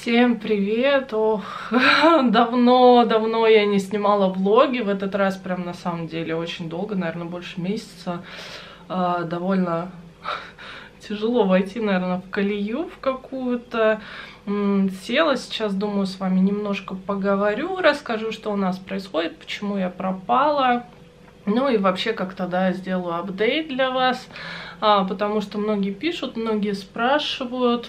Всем привет! Ох, давно я не снимала влоги. В этот раз прям на самом деле очень долго, наверное, больше месяца. Довольно тяжело войти, наверное, в колею в какую-то. Села сейчас, думаю, с вами немножко поговорю, расскажу, что у нас происходит, почему я пропала. Ну и вообще как-то, да, сделаю апдейт для вас, потому что многие пишут, многие спрашивают.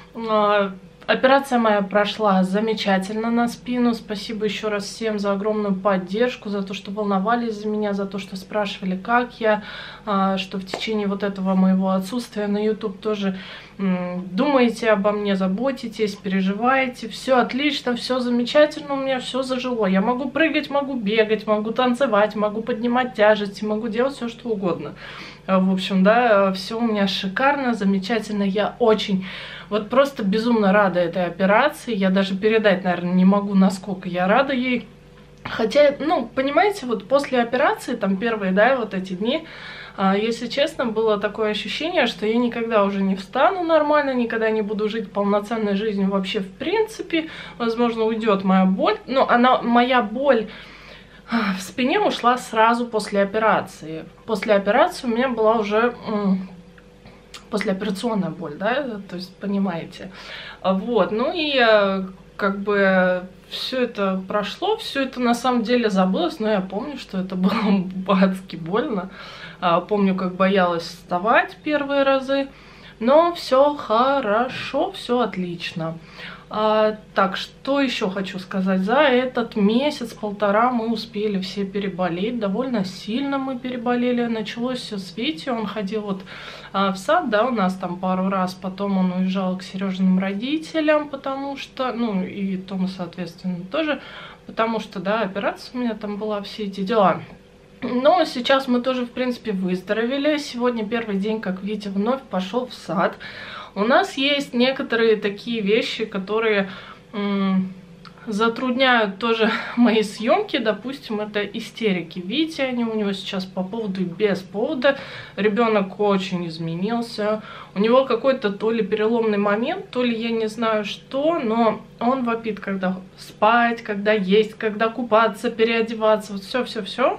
Операция моя прошла замечательно на спину. Спасибо еще раз всем за огромную поддержку, за то, что волновались за меня, за то, что спрашивали, как я, что в течение вот этого моего отсутствия на YouTube тоже думаете обо мне, заботитесь, переживаете. Все отлично, все замечательно, у меня все зажило. Я могу прыгать, могу бегать, могу танцевать, могу поднимать тяжести, могу делать все, что угодно. В общем, да, все у меня шикарно, замечательно. Я очень, вот просто безумно рада этой операции. Я даже передать, наверное, не могу, насколько я рада ей. Хотя, ну, понимаете, вот после операции, там первые, да, вот эти дни, если честно, было такое ощущение, что я никогда уже не встану нормально, никогда не буду жить полноценной жизнью вообще в принципе. Возможно, уйдет моя боль, но моя боль в спине ушла сразу после операции. После операции у меня была уже послеоперационная боль, да, то есть понимаете. Вот, ну и как бы все это прошло, все это на самом деле забылось, но я помню, что это было адски больно. Помню, как боялась вставать первые разы, но все хорошо, все отлично. Так, что еще хочу сказать? За этот месяц-полтора мы успели все переболеть, довольно сильно мы переболели. Началось все с Вити, он ходил вот в сад, да, у нас там пару раз, потом он уезжал к Сережиным родителям, потому что, ну и Тома, соответственно, тоже, потому что, да, операция у меня там была, все эти дела. Но сейчас мы тоже, в принципе, выздоровели. Сегодня первый день, как Витя вновь пошел в сад. У нас есть некоторые такие вещи, которые затрудняют тоже мои съемки. Допустим, это истерики Вити, они у него сейчас по поводу и без повода. Ребенок очень изменился. У него какой-то то ли переломный момент, то ли я не знаю что, но он вопит, когда спать, когда есть, когда купаться, переодеваться, вот все-все-все.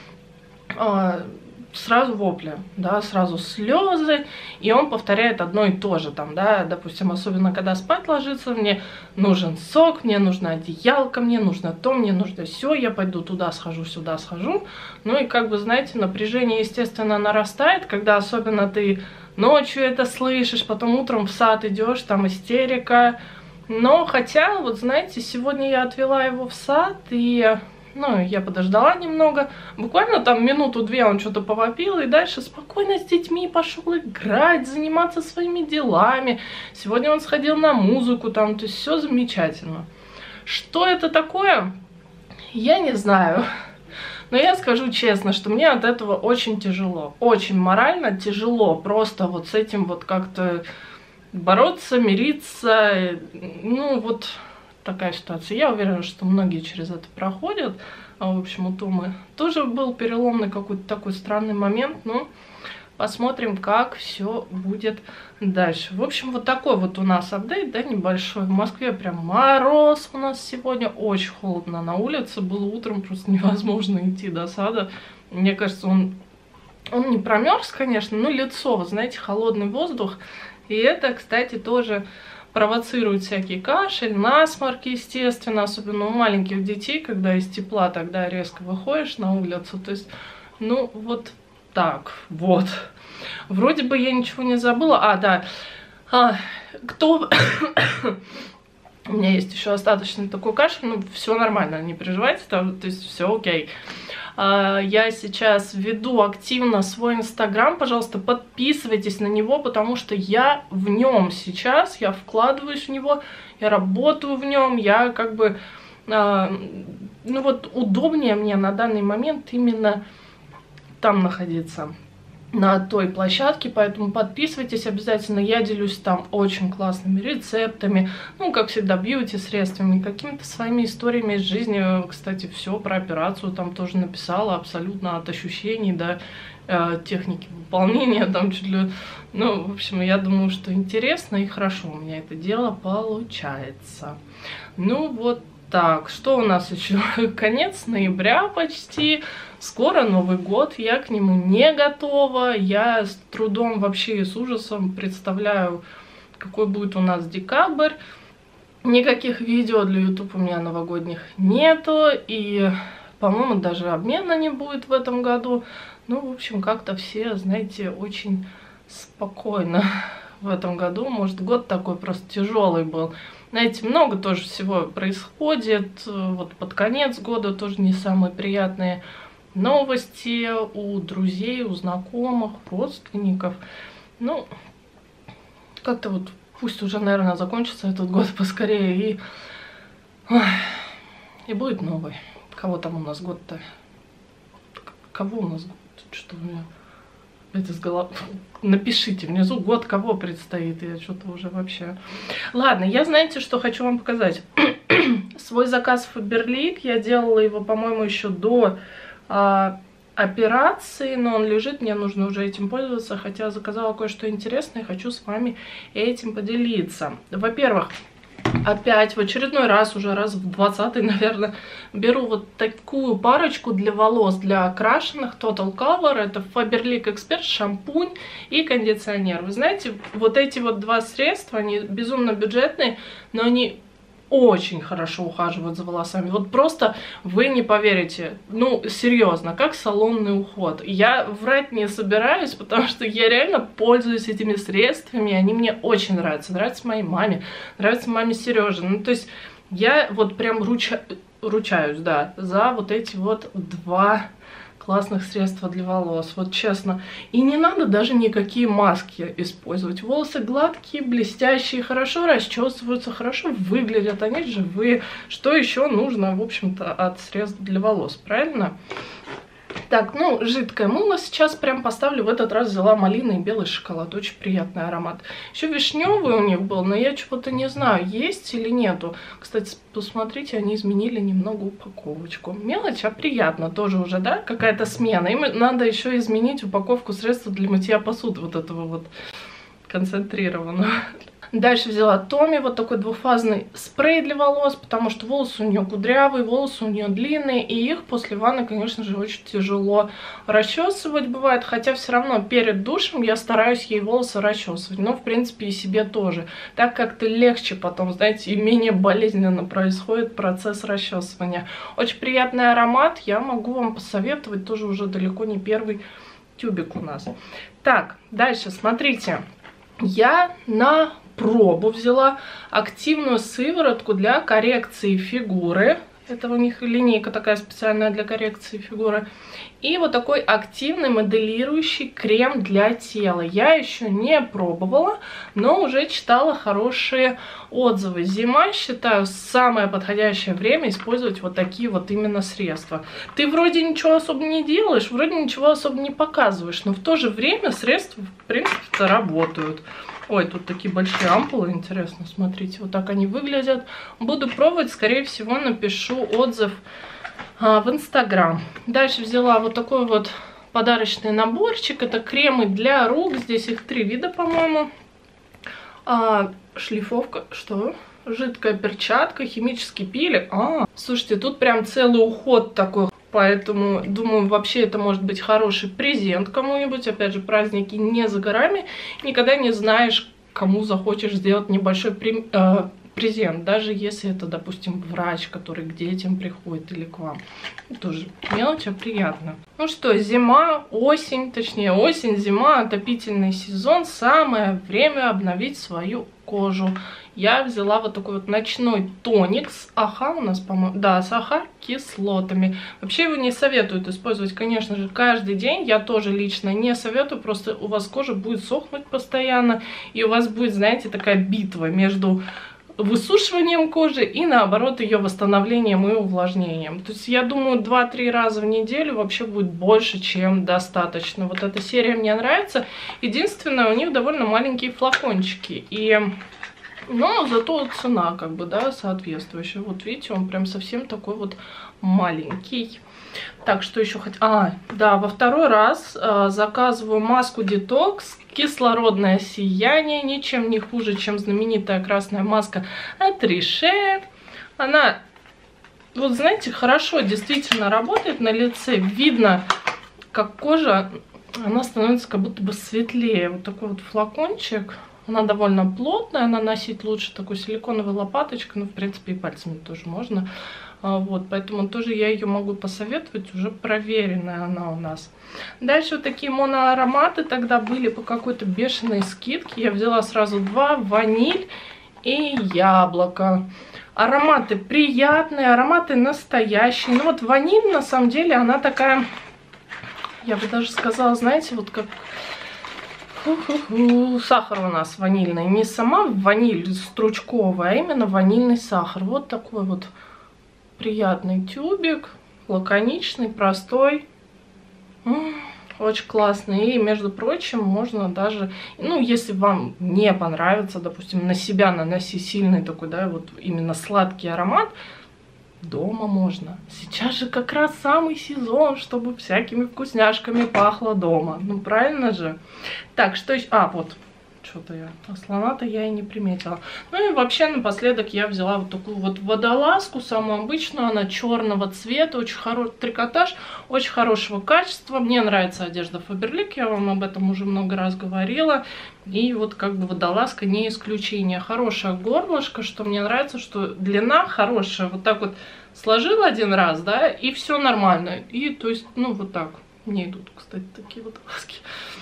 Сразу вопли, да, сразу слезы, и он повторяет одно и то же, там, да, допустим, особенно когда спать ложится, мне нужен сок, мне нужна одеялка, мне нужно то, мне нужно все, я пойду туда схожу, сюда схожу, ну и как бы, знаете, напряжение, естественно, нарастает, когда особенно ты ночью это слышишь, потом утром в сад идешь, там истерика, но хотя, вот знаете, сегодня я отвела его в сад, и... Ну, я подождала немного, буквально там минуту-две он что-то повопил, и дальше спокойно с детьми пошел играть, заниматься своими делами. Сегодня он сходил на музыку там, то есть все замечательно. Что это такое? Я не знаю. Но я скажу честно, что мне от этого очень тяжело. Очень морально тяжело просто вот с этим вот как-то бороться, мириться, ну вот... Такая ситуация. Я уверена, что многие через это проходят. В общем, у Томы тоже был переломный какой-то такой странный момент. Но посмотрим, как все будет дальше. В общем, вот такой вот у нас апдейт, да, небольшой. В Москве прям мороз у нас сегодня. Очень холодно на улице. Было утром просто невозможно идти до сада. Мне кажется, он не промерз, конечно, но лицо, вы знаете, холодный воздух. И это, кстати, тоже... провоцирует всякий кашель, насморк, естественно, особенно у маленьких детей, когда из тепла тогда резко выходишь на улицу. То есть, ну, вот так вот. Вроде бы я ничего не забыла. Да. Кто... У меня есть еще остаточный такой кашель, ну, все нормально, не переживайте, то есть все окей. Я сейчас веду активно свой инстаграм, пожалуйста, подписывайтесь на него, потому что я в нем сейчас, я вкладываюсь в него, я работаю в нем, я как бы, ну вот удобнее мне на данный момент именно там находиться. на той площадке, поэтому подписывайтесь обязательно. Я делюсь там очень классными рецептами, ну, как всегда, бьюти-средствами, какими-то своими историями из жизни. Кстати, все про операцию там тоже написала, абсолютно от ощущений до техники выполнения, там чуть ли... Ну, в общем, я думаю, что интересно и хорошо у меня это дело получается. Ну, вот так, что у нас еще? Конец ноября почти. Скоро Новый год, я к нему не готова. Я с трудом вообще и с ужасом представляю, какой будет у нас декабрь. Никаких видео для YouTube у меня новогодних нету. И, по-моему, даже обмена не будет в этом году. Ну, в общем, как-то все, знаете, очень спокойно в этом году. Может, год такой просто тяжелый был. Знаете, много тоже всего происходит. Вот под конец года тоже не самые приятные новости у друзей, у знакомых, родственников. Ну, как-то вот пусть уже, наверное, закончится этот год поскорее и будет новый. Кого там у нас год-то? Кого у нас год? Что у меня? Это с головы. Напишите внизу, год кого предстоит. Я что-то уже вообще... Ладно, я, знаете, что хочу вам показать. Свой заказ Faberlic. Я делала его, по-моему, еще до операции, но он лежит, мне нужно уже этим пользоваться, хотя заказала кое-что интересное, хочу с вами этим поделиться. Во-первых, опять в очередной раз, уже раз в 20-й, наверное, беру вот такую парочку для волос, для окрашенных, Total Color. Это Faberlic Expert, шампунь и кондиционер. Вы знаете, вот эти вот два средства, они безумно бюджетные, но они очень хорошо ухаживают за волосами. Вот просто вы не поверите. Ну, серьезно, как салонный уход. Я врать не собираюсь, потому что я реально пользуюсь этими средствами. Они мне очень нравятся. Нравятся моей маме, нравятся маме Сережи. Ну, то есть я вот прям ручаюсь, да, за вот эти вот два классных средства для волос, вот честно. И не надо даже никакие маски использовать. Волосы гладкие, блестящие, хорошо расчесываются, хорошо выглядят, они живые. Что еще нужно, в общем-то, от средств для волос, правильно? Так, ну, жидкое мыло сейчас прям поставлю. В этот раз взяла малина и белый шоколад. Очень приятный аромат. Еще вишневый у них был, но я чего-то не знаю, есть или нету. Кстати, посмотрите, они изменили немного упаковочку. Мелочь, а приятно тоже уже, да? Какая-то смена. Им надо еще изменить упаковку средства для мытья посуды. Вот этого вот концентрированного. Дальше взяла Томи, вот такой двухфазный спрей для волос, потому что волосы у нее кудрявые, волосы у нее длинные, и их после ванны, конечно же, очень тяжело расчесывать бывает, хотя все равно перед душем я стараюсь ей волосы расчесывать, но, в принципе, и себе тоже. Так как-то легче потом, знаете, и менее болезненно происходит процесс расчесывания. Очень приятный аромат, я могу вам посоветовать, тоже уже далеко не первый тюбик у нас. Так, дальше, смотрите, я на пробу взяла активную сыворотку для коррекции фигуры. Это у них линейка такая специальная для коррекции фигуры. И вот такой активный моделирующий крем для тела. Я еще не пробовала, но уже читала хорошие отзывы. Зима, считаю, самое подходящее время использовать вот такие вот именно средства. Ты вроде ничего особо не делаешь, вроде ничего особо не показываешь, но в то же время средства, в принципе-то, работают. Ой, тут такие большие ампулы, интересно, смотрите, вот так они выглядят. Буду пробовать, скорее всего, напишу отзыв в Инстаграм. Дальше взяла вот такой вот подарочный наборчик. Это кремы для рук, здесь их 3 вида, по-моему. Шлифовка, что? Жидкая перчатка, химический пилик. Слушайте, тут прям целый уход такой. Поэтому, думаю, вообще это может быть хороший презент кому-нибудь. Опять же, праздники не за горами. Никогда не знаешь, кому захочешь сделать небольшой презент. Даже если это, допустим, врач, который к детям приходит или к вам. Тоже мелочь, а приятно. Ну что, зима, осень, точнее осень, зима, отопительный сезон. Самое время обновить свою кожу. Я взяла вот такой вот ночной тоник с АХ у нас, по-моему, да, с АХ кислотами. Вообще его не советуют использовать, конечно же, каждый день. Я тоже лично не советую, просто у вас кожа будет сохнуть постоянно. И у вас будет, знаете, такая битва между высушиванием кожи и наоборот ее восстановлением и увлажнением. То есть я думаю, 2-3 раза в неделю вообще будет больше, чем достаточно. Вот эта серия мне нравится. Единственное, у них довольно маленькие флакончики. Но зато цена как бы, да, соответствующая. Вот видите, он прям совсем такой вот маленький. Так, что еще хоть... да, во второй раз заказываю маску Detox. Кислородное сияние. Ничем не хуже, чем знаменитая красная маска от Riche. Она, вот знаете, хорошо действительно работает на лице. Видно, как кожа, она становится как будто бы светлее. Вот такой вот флакончик. Она довольно плотная, наносить лучше такой силиконовой лопаточкой, ну, в принципе, и пальцами тоже можно. Вот, поэтому тоже я ее могу посоветовать, уже проверенная она у нас. Дальше вот такие моноароматы тогда были по какой-то бешеной скидке. Я взяла сразу 2, ваниль и яблоко. Ароматы приятные, ароматы настоящие. Ну вот ваниль, на самом деле, она такая, я бы даже сказала, знаете, вот как... Сахар у нас ванильный. Не сама ваниль стручковая, а именно ванильный сахар. Вот такой вот приятный тюбик. Лаконичный, простой. Очень классный. И, между прочим, можно даже... Ну, если вам не понравится, допустим, на себя наноси сильный такой, да, вот именно сладкий аромат, дома можно. Сейчас же как раз самый сезон, чтобы всякими вкусняшками пахло дома. Ну, правильно же? Так, что еще? Вот. Что-то я... слона-то я и не приметила. Ну и вообще напоследок я взяла вот такую вот водолазку, самую обычную. Она черного цвета, очень хороший трикотаж, очень хорошего качества. Мне нравится одежда Faberlic, я вам об этом уже много раз говорила. И вот как бы водолазка не исключение. Хорошее горлышко, что мне нравится, что длина хорошая. Вот так вот сложила один раз, да, и все нормально. И то есть, ну вот так. Мне идут, кстати, такие водолазки.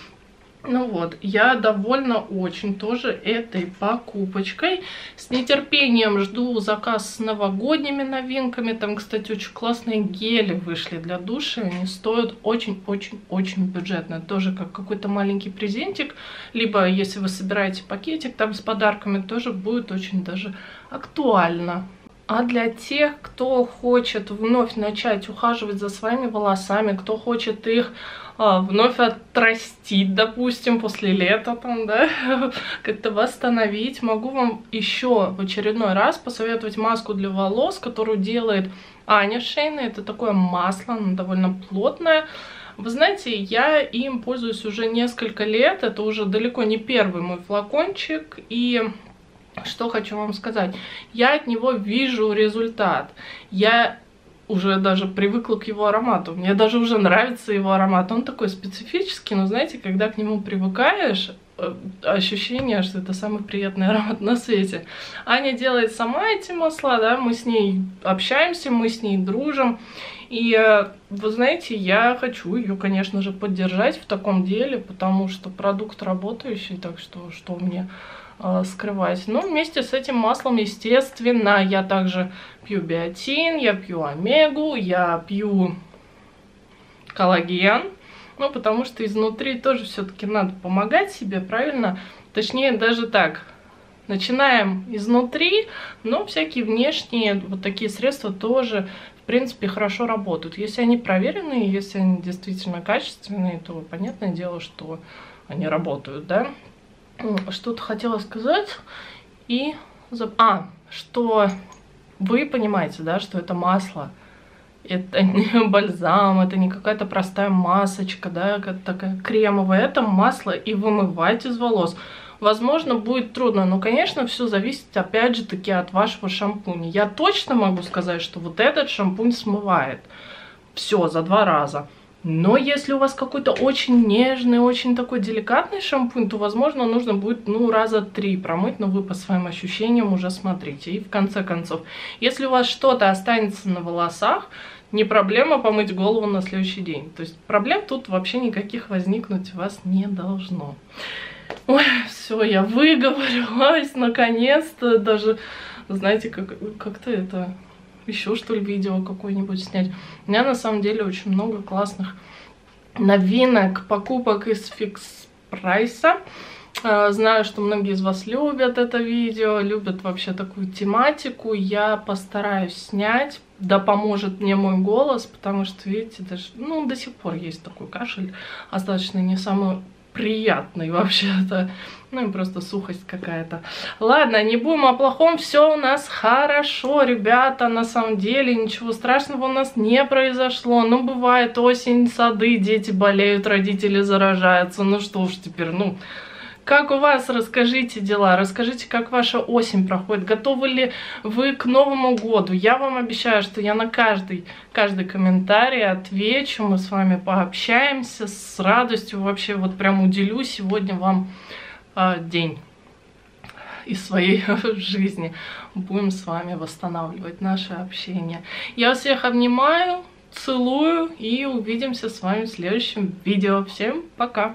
Ну вот, я довольна очень тоже этой покупочкой. С нетерпением жду заказ с новогодними новинками. Там, кстати, очень классные гели вышли для душа. Они стоят очень-очень-очень бюджетно. Тоже как какой-то маленький презентик. Либо, если вы собираете пакетик там с подарками, тоже будет очень даже актуально. А для тех, кто хочет вновь начать ухаживать за своими волосами, кто хочет их вновь отрастить, допустим, после лета, там, да, как-то восстановить, могу вам еще в очередной раз посоветовать маску для волос, которую делает Аня Шейна. Это такое масло, оно довольно плотное. Вы знаете, я им пользуюсь уже несколько лет, это уже далеко не первый мой флакончик, и... Что хочу вам сказать, я от него вижу результат, я уже даже привыкла к его аромату, мне даже уже нравится его аромат, он такой специфический, но знаете, когда к нему привыкаешь, ощущение, что это самый приятный аромат на свете. Аня делает сама эти масла, да, мы с ней общаемся, мы с ней дружим, и вы знаете, я хочу ее, конечно же, поддержать в таком деле, потому что продукт работающий, так что мне скрывать. Но вместе с этим маслом, естественно, я также пью биотин, я пью омегу, я пью коллаген. Ну, потому что изнутри тоже все-таки надо помогать себе, правильно? Точнее, даже так. Начинаем изнутри, но всякие внешние вот такие средства тоже, в принципе, хорошо работают. Если они проверенные, если они действительно качественные, то понятное дело, что они работают, да? Что-то хотела сказать, и... что вы понимаете, да, что это масло, это не бальзам, это не какая-то простая масочка, да, такая кремовая, это масло, и вымывать из волос. Возможно, будет трудно, но, конечно, все зависит, опять же таки, от вашего шампуня. Я точно могу сказать, что вот этот шампунь смывает все за 2 раза. Но если у вас какой-то очень нежный, очень такой деликатный шампунь, то, возможно, нужно будет, ну, раза 3 промыть, но вы по своим ощущениям уже смотрите. И в конце концов, если у вас что-то останется на волосах, не проблема помыть голову на следующий день. То есть проблем тут вообще никаких возникнуть у вас не должно. Ой, все, я выговорилась, наконец-то. Даже, знаете, как-то это... еще что ли видео какое-нибудь снять. У меня на самом деле очень много классных новинок, покупок из фикс прайса. Знаю, что многие из вас любят это видео, любят вообще такую тематику. Я постараюсь снять. Да поможет мне мой голос, потому что, видите, даже, ну, до сих пор есть такой кашель, достаточно не самый приятный вообще-то. Ну и просто сухость какая-то. Ладно, не будем о плохом, все у нас хорошо, ребята, на самом деле ничего страшного у нас не произошло. Ну, бывает осень, сады, дети болеют, родители заражаются. Ну что уж теперь, ну... Как у вас? Расскажите дела, расскажите, как ваша осень проходит, готовы ли вы к Новому году. Я вам обещаю, что я на каждый комментарий отвечу, мы с вами пообщаемся, с радостью вообще вот прям уделю сегодня вам день из своей жизни. Будем с вами восстанавливать наше общение. Я всех обнимаю, целую и увидимся с вами в следующем видео. Всем пока!